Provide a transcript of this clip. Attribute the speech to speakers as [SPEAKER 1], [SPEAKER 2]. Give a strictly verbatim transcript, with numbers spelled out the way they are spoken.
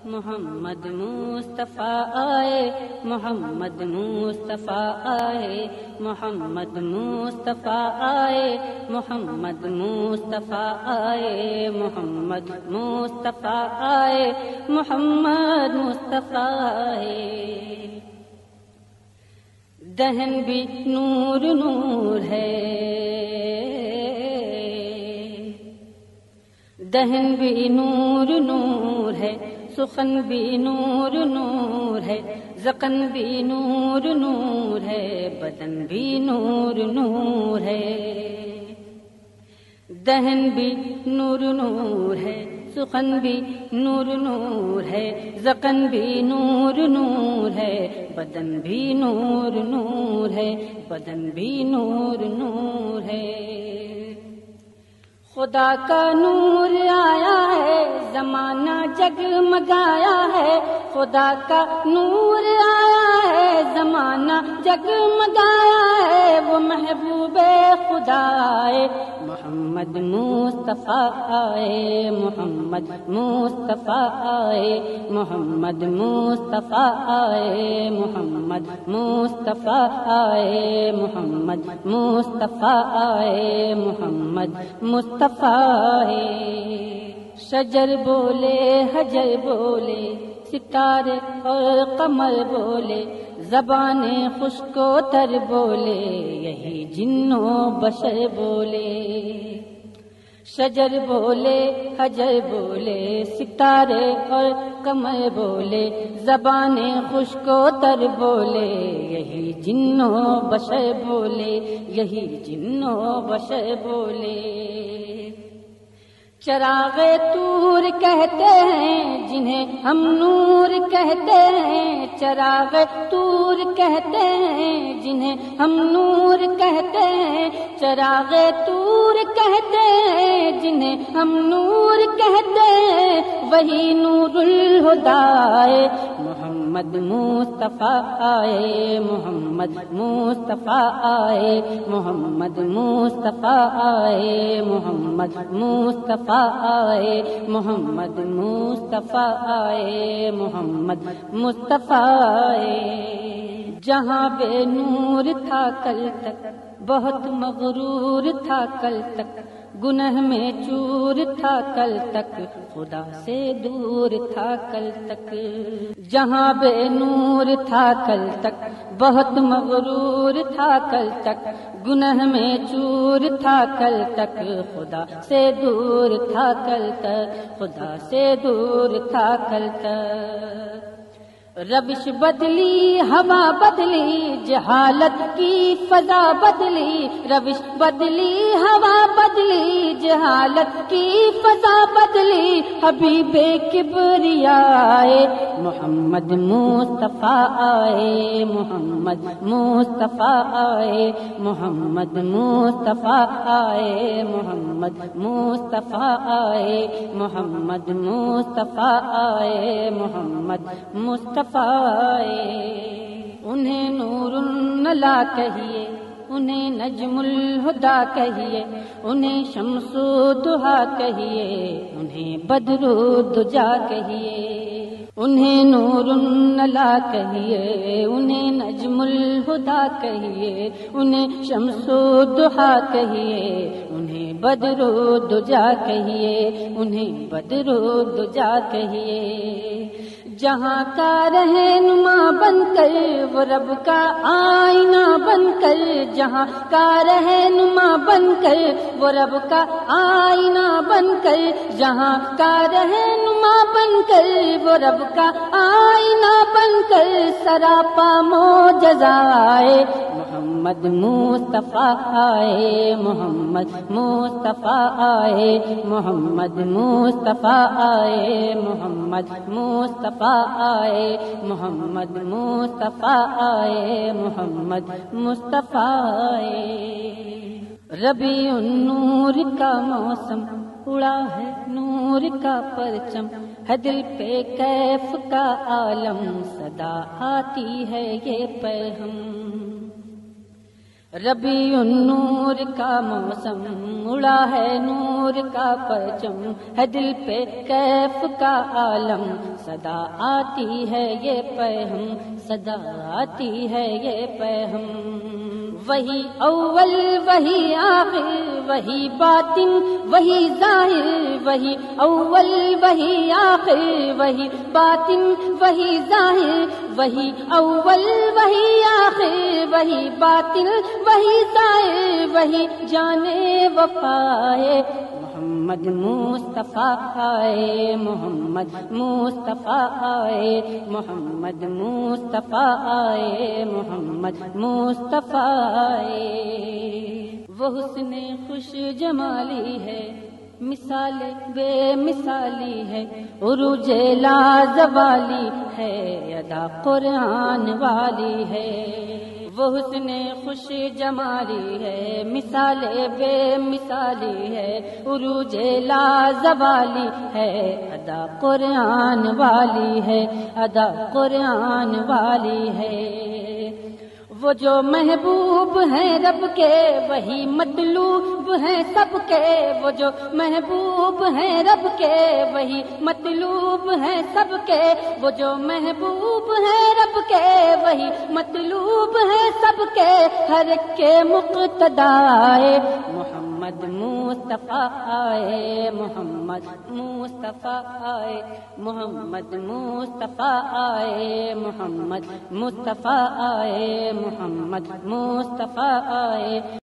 [SPEAKER 1] محمد مصطفیٰ آئے، محمد مصطفیٰ آئے، محمد مصطفیٰ آئے، محمد مصطفیٰ آئے، محمد مصطفیٰ آئے، محمد مصطفیٰ آئے۔ دہن بھی نور نور ہے، دہن بھی نور نور ہے، سخن بھی نور نور ہے، ذقن بھی نور نور ہے، بدن بھی نور نور ہے۔ دہن بھی نور نور ہے، سخن بھی نور نور ہے، ذقن بھی نور نور ہے، بدن بھی نور نور ہے، بدن بھی نور نور ہے۔ خدا کا نور آیا ہے، زمانہ جگمگایا ہے، خدا کا نور آیا ہے، زمانہ جگمگایا ہے، وہ محبوب خدا آئے، محمد مصطفیٰ آئے، محمد مصطفیٰ آئے، محمد مصطفیٰ آئے، محمد مصطفیٰ آئے، محمد مصطفیٰ آئے، محمد مصطفیٰ آئے۔ شجر بولے، حجر بولے، ستارے اور قمر بولے، زبانیں خشک و تر بولے، یہی جن و بشر بولے۔ شجر بولے، حجر بولے، ستارے اور قمر بولے، زبانیں خشک و تر بولے، یہی جن و بشر بولے، یہی جن و بشر بولے۔ چراغ طور کہتے ہیں جنہیں ہم نور کہتے ہیں، چراغ طور کہتے ہیں جنہیں ہم نور کہتے ہیں، چراغ طور کہتے ہیں جنہیں ہم نور کہتے ہیں، وہی نور الہدیٰ آئے، محمد مصطفیٰ آئے، محمد مصطفیٰ آئے، محمد مصطفیٰ آئے، محمد مصطفیٰ آئے، محمد مصطفیٰ آئے، محمد مصطفیٰ آئے۔ جہاں بے نور تھا کل تک، بہت مغرور تھا کل تک، گنہ میں چور تھا کل تک، خدا سے دور تھا کل تک۔ جہاں بے نور تھا کل تک، بہت مغرور تھا کل تک، گنہ میں چور تھا کل تک، خدا سے دور تھا کل تک، خدا سے دور تھا کل تک۔ روش بدلی، ہوا بدلی، جہالت کی فضا بدلی، روش بدلی، ہوا بدلی، جہالت کی فضا بدلی، حبیب کبریا آئے، محمد مصطفیٰ آئے، محمد مصطفیٰ آئے، محمد مصطفیٰ آئے، محمد مصطفیٰ آئے، محمد مصطفیٰ آئے، محمد مصطفیٰ آئے۔ انہیں نور النلا کہیے، انہیں نجم الہدیٰ کہیے، انہیں شمس الضحیٰ کہیے، انہیں بدر الدجیٰ کہیے۔ انہیں نور النلا کہیے، انہیں نجم الہدیٰ کہیے، انہیں شمس الضحیٰ کہیے، انہیں بدر الدجیٰ کہیے، انہیں بدر الدجیٰ کہیے۔ جہاں کا رہنما بن کر، وہ رب کا آئینہ بن کر، جہاں کا رہنما بن کر، وہ رب کا آئینہ بن کر، جہاں کا رہنما بن کر، وہ رب کا آئینہ بن کر، سراپا معجزہ آئے، محمد مصطفیٰ آئے، محمد مصطفیٰ آئے، محمد مصطفیٰ آئے، محمد مصطفیٰ آئے، محمد مصطفیٰ آئے، محمد مصطفیٰ آئے۔ ربیع النور کا موسم، اڑا ہے نور کا پرچم، ہے دل پہ کیف کا عالم، صدا آتی ہے یہ پیغام۔ ربیع النور کا موسم، اڑا ہے نور نور کا پرچم ہے دل پہ کیف کا عالم، صدا آتی ہے یہ پیغام، صدا آتی ہے یہ پیغام۔ وہی اول وہی آخر وہی باطن وہی ظاہر، وہی اول وہی آخر وہی باطن وہی ظاہر، وہی اول وہی آخر وہی باطن وہی ظاہر، وہی جانے وفائے محمد مصطفیٰ آئے، محمد مصطفیٰ آئے، محمد مصطفیٰ آئے، محمد مصطفیٰ آئے۔ وہ حسن خوش جمالی ہے، مثال بے مثالی ہے، عروج لازوالی ہے، ادا قرآن والی ہے۔ وہ حسن خوش جمالی ہے، مثال بے مثالی ہے، عروج لازوالی ہے، ادا قرآن والی ہے، ادا قرآن والی ہے۔ وہ جو محبوب ہیں رب کے وہی مطلوب ہیں سب کے، وہ جو محبوب ہیں رب کے وہی مطلوب ہیں سب کے، وہ جو محبوب ہیں رب کے وہی مطلوب ہیں سب کے، ہر ایک کے مقتدائے محمد مصطفیٰ آئے، محمد مصطفیٰ آئے، محمد مصطفیٰ آئے، محمد مصطفیٰ آئے، محمد مصطفیٰ آئے۔